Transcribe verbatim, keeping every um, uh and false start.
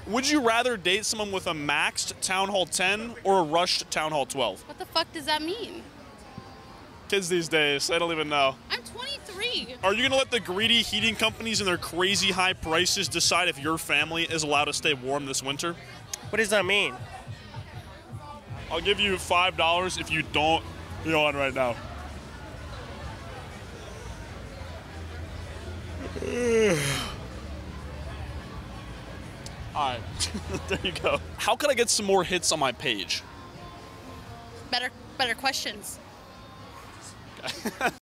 Would you rather date someone with a maxed Town Hall ten or a rushed Town Hall twelve? What the fuck does that mean? Kids these days, I don't even know. I'm twenty-three. Are you going to let the greedy heating companies and their crazy high prices decide if your family is allowed to stay warm this winter? What does that mean? I'll give you five dollars if you don't go on right now. All right, there you go. How can I get some more hits on my page? Better, better questions.